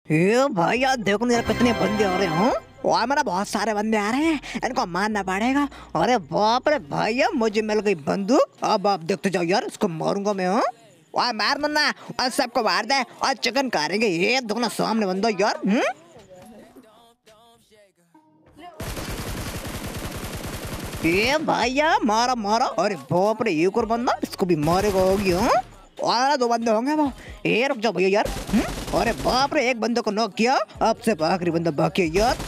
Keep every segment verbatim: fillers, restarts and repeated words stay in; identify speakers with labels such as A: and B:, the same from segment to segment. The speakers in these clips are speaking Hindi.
A: ये भाई यार देखो ना यार कितने बंदे आ रहे हैं। और मेरा बहुत सारे बंदे आ रहे हैं, इनको मारना पड़ेगा। अरे बाप रे भैया मुझे मिल गई बंदूक। अब आप देखते जाओ यार, इसको मारूंगा मैं। हाँ और मार मरना और सबको मार दे और चिकन करेंगे। ये देखो ना सामने बंदा यार। हम्म ये भैया मारा मारा। अरे बाप रे एक और बंदा, इसको भी मारेगा होगी। हाँ और दो बंदे होंगे वो। ये रुक जाओ भैया यार। हम्म अरे बाप रे एक बंदे को नॉक किया, अब से आखिरी बंदा बाकी है यार।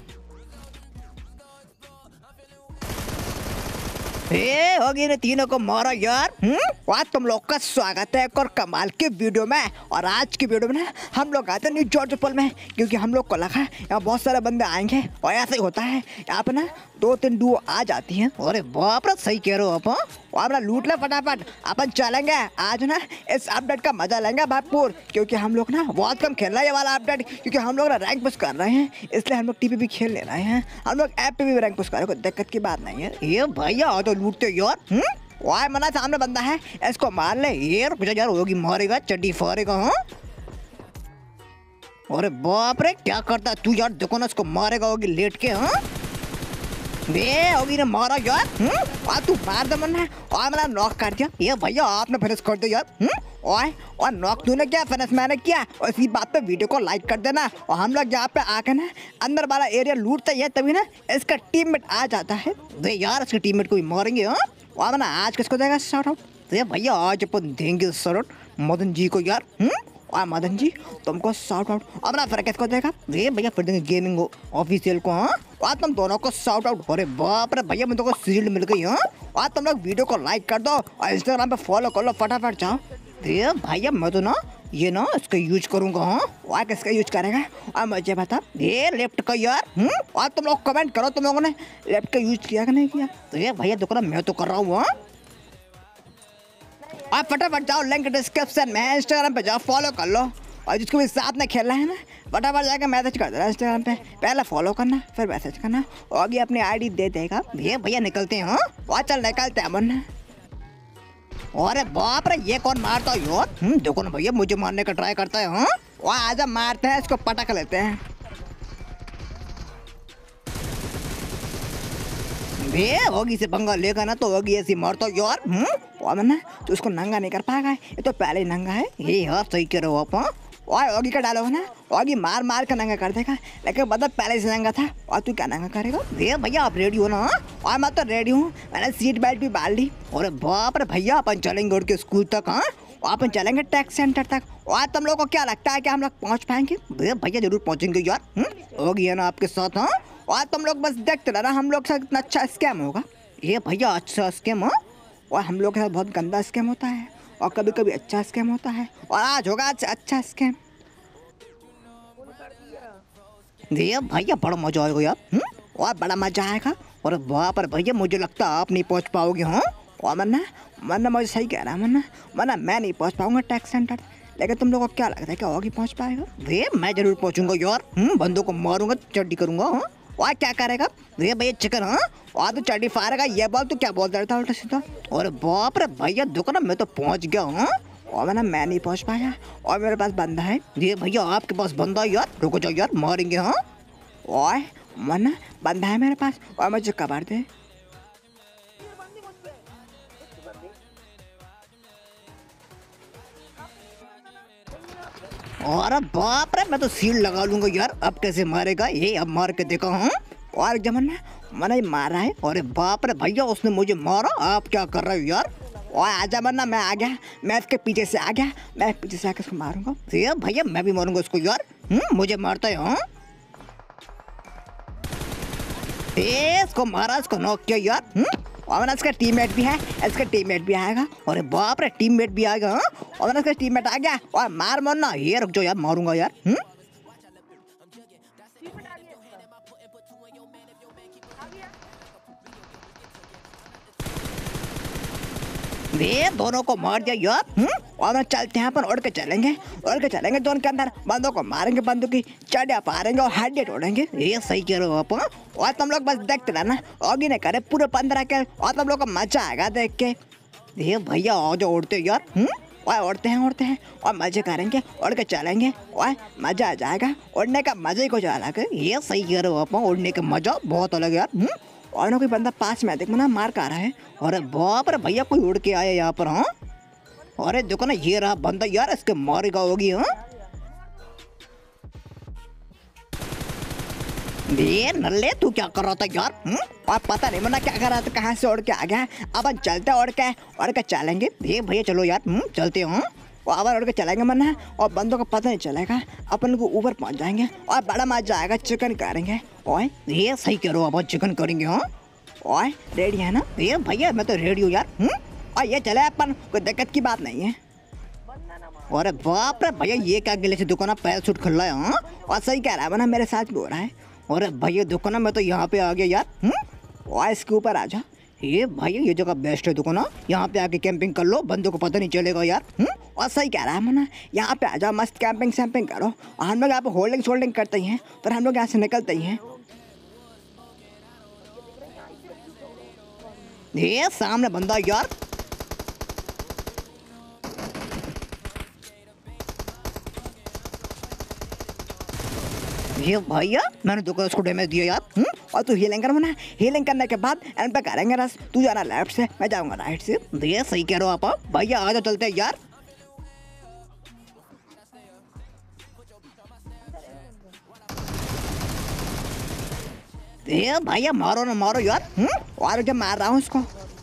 A: ए होगी ने तीनों को मारा यार। हम्म आज तुम लोग का स्वागत है एक और कमाल के वीडियो में। और आज की वीडियो में ना हम लोग आते हैं न्यू जॉर्ज पल में, क्योंकि हम लोग को लगा यहाँ बहुत सारे बंदे आएंगे और ऐसा ही होता है। यहाँ पे ना दो तीन डुओ आ जाती हैं। अरे बाप रे सही कह रहे हो आप। हाँ और अपना लूट ले फटाफट, अपन चलेंगे आज ना। इस अपडेट का मजा लेंगे भरपूर, क्योंकि हम लोग ना बहुत कम खेल रहे हैं ये वाला अपडेट, क्योंकि हम लोग ना रैंक पुश कर रहे हैं, इसलिए हम लोग टीपी भी खेल ले रहे हैं। हम लोग ऐप पे भी रैंक पुश कर रहे हैं, कोई दिक्कत की बात नहीं है। ये भैया आ तो लूटते यार। हम्म वाह मना सामने बंदा है, इसको मार ले। ये रुक जा यार, होगी मारेगा चड्डी फाड़ेगा। हाँ अरे बाप रे क्या करता है तू यार, देखो ना इसको मारेगा होगी लेट के। हाँ बे होगी ने मारा यार। हम्म और तू मार दे मन है और मेरा नॉक कर दिया। ये भैया आपने फिनिश कर दिया यार। हम्म और और नॉक तूने किया, फिनिश मैंने किया। और इसी बात पे वीडियो को लाइक कर देना। और हम लोग यहाँ पे आके ना अंदर वाला एरिया लूटते हैं, तभी ना इसका टीममेट आ जाता है। बे यार इसके टीममेट को भी मारेंगे। हाँ और ना आज किसको देगा शॉट आउट? तो भैया आज अपन देंगे शॉट आउट मदन जी को यार। हम्म और मदन जी तुमको शॉट आउट। अब ना फिर किसको देगा? ये भैया फिर देंगे गेमिंग ऑफिशियल को। हाँ और तुम दोनों को शॉट आउट। अरे बाप रे भैया मुझे को शील्ड मिल गई। हाँ और तुम लोग वीडियो को लाइक कर दो और इंस्टाग्राम पे फॉलो कर लो फटाफट जाओ। ये भैया मैं तो ना ये ना इसका यूज करूंगा। हाँ और किसका यूज करेगा और मुझे बता। ये लेफ्ट का यार। हम्म और तुम लोग कमेंट करो तुम लोगों ने लेफ्ट का यूज किया कि नहीं किया। तो ये भैया देखो ना मैं तो कर रहा हूँ। हाँ आप फटाफट जाओ, लिंक डिस्क्रिप्शन में, इंस्टाग्राम पे जाओ फॉलो कर लो। और जिसको भी साथ में खेलना है ना फटाफट जाकर मैसेज कर देना इंस्टाग्राम पे, पहले फॉलो करना फिर मैसेज करना और ये अपनी आईडी दे देगा। ये भैया निकलते हैं। हाँ और चल निकलते हैं मन। अरे बाप रे ये कौन मारता है यार? हम्म देखो ना भैया मुझे मारने का ट्राई करता है। हाँ और आजा मारते हैं इसको, पटक लेते हैं। बे होगी से पंगा लेगा ना तो होगी ऐसी मारता यार। हम्म और ना तो उसको नंगा नहीं कर पाएगा, ये तो पहले ही नंगा है। ये यार सही कह रहे हो आप। हाँ और ओगी का डालोगे ना ओगी मार मार कर नंगा कर देगा, लेकिन मतलब पहले से नंगा था। और तू क्या नंगा करेगा? ये भैया आप रेडी हो ना? और मैं तो रेडी हूँ, मैंने सीट बेल्ट भी बांध ली। और बाप रे भैया अपन चलेंगे उड़ के स्कूल तक। हाँ अपन चलेंगे टैक्स सेंटर तक। और तुम लोग को क्या लगता है कि हम लोग पहुँच पाएंगे? भैया जरूर पहुँचेंगे यार। हम्म होगी है ना आपके साथ। हाँ और तुम लोग बस देखते रहना हम लोग से कितना अच्छा स्कैम होगा। ये भैया अच्छा स्कैम। हाँ और हम लोग के साथ बहुत गंदा स्कैम होता है और कभी कभी अच्छा स्कैम होता है, और आज होगा आज अच्छा स्कैम। ये भैया बड़ा मजा आएगा यार। हम्म और बड़ा मजा आएगा। और बाप रे भैया मुझे लगता है आप नहीं पहुंच पाओगे। हाँ और मन्ना मन्ना मुझे सही कह रहा है मन्ना मन्ना मैं नहीं पहुंच पाऊंगा टैक्स सेंटर, लेकिन तुम लोगों को क्या लगता है कि होगी पहुंच पाएगा? ये मैं जरूर पहुंचूंगा यार। हम्म बंदों को मारूंगा चड्डी करूंगा। हाँ और क्या करेगा ये भैया चिकन? हाँ और तू चड्डी फाड़ेगा ये बोल, तू क्या बोलता रहता उल्टा सीधा? और बाप रे भैया देखो ना मैं तो पहुंच गया हूँ। और मैं ना मैं नहीं पहुंच पाया और मेरे पास बंदा है। ये भैया आपके पास बंदा है यार? रुको जाओ यार मारेंगे। हाँ और मना बंदा है मेरे पास और मुझे कबाड़ दे। और बाप रे मैं तो सील लगा लूंगा यार। अब कैसे मारेगा ये? अब मार के देखा। हूँ और जमन मैंने मारा है। अरे बाप रे भैया उसने मुझे मारा, आप क्या कर रहे हो यार? और आजा मरना मैं आ गया, मैं इसके पीछे से आ गया, मैं पीछे से आके उसको मारूंगा। ये भैया मैं भी मारूंगा उसको यार। हम्म मुझे मारता है। हाँ इसको मारा, इसको नॉक किया यार। हम्म और इसका टीममेट भी है, इसका टीममेट भी आएगा। अरे बाप रे टीममेट भी आएगा। हाँ और इसका टीममेट आ गया और मार मारना। ये रुक जाओ यार मारूंगा यार। हम्म वे दोनों को मार दिया यार। हम्म और चलते हैं अपन, उड़ के चलेंगे उड़ के चलेंगे जोन के अंदर, बंदों को मारेंगे, बंदूक की चढ़िया पारेंगे और हड्डी तोड़ेंगे। ये सही कह रहे हो आप। और तुम लोग बस देखते रहना, ओगी ने करे पूरे पंद्रह के और तुम लोग को मजा आएगा देख के। ये भैया आओ जो उड़ते यार। हम्म और उड़ते हैं उड़ते हैं और मजे करेंगे, उड़ के चलेंगे और मजा आ जाएगा। उड़ने का मजा ही कुछ अलग है। ये सही कह रहे हो आप, उड़ने का मजा बहुत अलग है यार। हम्म और ना कोई बंदा पास में देख ना मार का रहा है। अरे बाप रे भैया, कोई उड़ के आया यहाँ पर। हाँ अरे देखो ना, ये रहा बंदा यार, इसके मारेगा होगी। हाँ ये नल्ले तू क्या कर रहा था यार? हम्म और पता नहीं मना क्या कर रहा था, कहाँ से उड़ के आ गया। अब हम चलते उड़ के उड़ के चलेंगे। ये भैया चलो यार, हम्म चलते हो। और अब उड़ के चलेंगे मना, और बंदों को पता नहीं चलेगा, अपन को ऊपर पहुंच जाएंगे और बड़ा मजा आएगा। चिकन करेंगे। ओए ये सही करो, अब चिकन करेंगे। हाँ ओए रेडी है ना? ये भैया मैं तो रेडी हूँ यार। हम्म और ये चले अपन, कोई दिक्कत की बात नहीं है। अरे बाप रे भैया, ये क्या गिले से दुकान पैर सूट खुल रहा है। हाँ और सही कह रहा है ना, मेरे साथ भी हो रहा है। अरे भैया दुकान मैं तो यहाँ पे आ गया यार। हम्म और इसके ऊपर आ जा। ये भैया ये जगह बेस्ट है दुकान, यहाँ पे आके कैंपिंग कर लो, बंदों को पता नहीं चलेगा यार। हम्म और सही कह रहा है मना, यहाँ पे आ जाओ, मस्त कैंपिंग सैम्पिंग करो। और हम लोग यहाँ पे होल्डिंग शोल्डिंग करते ही हैं, पर हम लोग यहाँ से निकलते ही हैं। ये सामने बंदा यार। ये भैया मैंने दुकान उसको डैमेज दिया यार। हम्म और तू हीलिंग कर मना, हीलिंग करने के बाद एंड पे करेंगे रस। तू जाना लेफ्ट से, मैं जाऊंगा राइट से। ये सही कह रहे हो आप भैया, आ जाओ चलते हैं यार। ये भैया मारो ना मारो यार। हम्म और जब मार रहा हूँ उसको,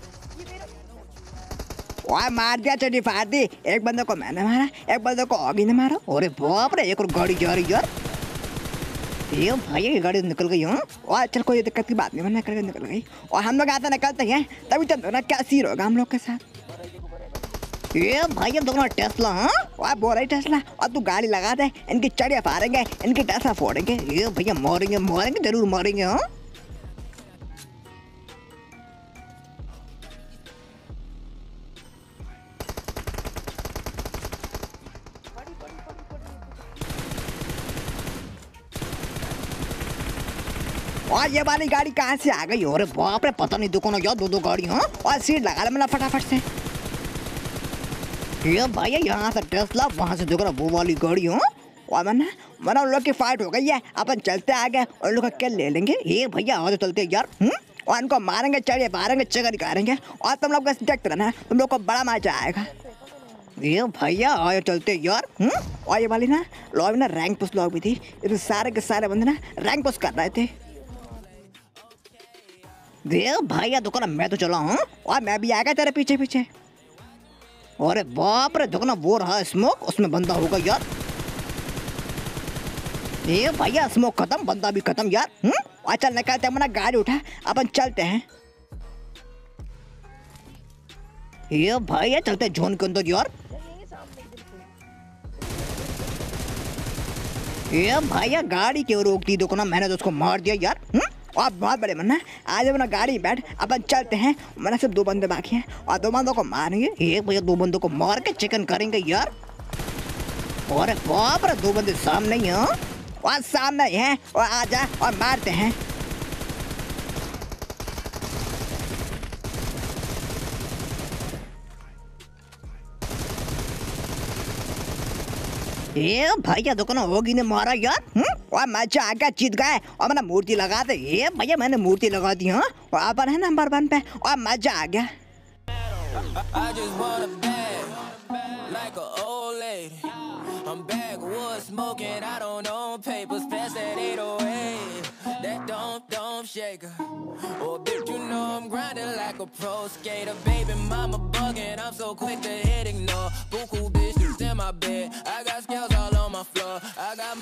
A: और मार दिया, चटी फाड़ दी। एक बंदे को मैंने मारा, एक बंदे को आगे ने मारा। अरे बाप रे, एक और गाड़ी जा रही यार। ये भैया की गाड़ी निकल गई। हूँ और चल कोई दिक्कत की बात नहीं, मैंने निकल गई निकल गई और हम लोग आते निकलते हैं, तभी तो ना क्या सीर होगा हम लोग के साथ। ये भैया दोनों टेस्ला। हाँ और बोल रही टेस्ला, और तू गाड़ी लगा दे, इनकी चढ़िया फाड़ेंगे, इनकी टेस्ला फोड़ेंगे। ये भैया मारेंगे मारेंगे जरूर मारेंगे। हाँ और ये वाली गाड़ी कहाँ से आ गई? अरे बाप रे, पता नहीं दुकानों यार, दो दो गाड़ी। हाँ और सीट लगा ले मैंने फटाफट से। ये भैया यहाँ से टेस्ला, वहाँ से दुकान वो वाली गाड़ी। हाँ और मैंने मैंने उन लोग की फाइट हो गई है, अपन चलते आगे उन लोग का क्या ले लेंगे। ये भैया आज चलते यार। हम्म और इनको मारेंगे, चढ़े मारेंगे, चकर करेंगे, और तुम लोग बस देखते रहना, तुम लोग को बड़ा मजा आएगा। ये भैया आए चलते यार। हम्म और ये वाली ना लॉबी ना रैंक पुश लॉबी थी, इसमें सारे के सारे बंदे ना रैंक पुश कर रहे थे। देख भैया दुकान मैं तो चला हूँ, और मैं भी आ गया तेरे पीछे पीछे। अरे बाप रे, दुकान वो रहा स्मोक, उसमें बंदा होगा यार। ये भैया स्मोक खत्म, बंदा भी खत्म यार। हम्म और चल निकलते हैं, मना गाड़ी उठा, अपन चलते हैं। ये भैया चलते जोन के अंदर यार। ये भैया गाड़ी क्यों रोकती दुकान, मैंने तो उसको मार दिया यार। हम्म और बहुत बड़े मन्ना, आज अपना गाड़ी बैठ, अपन चलते हैं। मैंने सिर्फ दो बंदे बाकी हैं, और दो बंदों को मारेंगे। एक भैया दो बंदों को मार के चिकन करेंगे यार। अरे बाप रे, दो बंदे सामने ही हैं, और सामने ही हैं, और आजा और मारते हैं। ये भैया दुकान होगी ने मारा यार। हम्म और मजा आ गया, जीत गए, और मैंने मूर्ति लगा दे। ये भैया मैंने मूर्ति लगा दी। हाँ और अपन है नंबर वन पे, और मजा आ गया। Oh, bitch, you know I'm grinding like a pro skater. Baby mama bugging, I'm so quick to hit ignore. Buku bitches in my bed, I got scales all on my floor. I got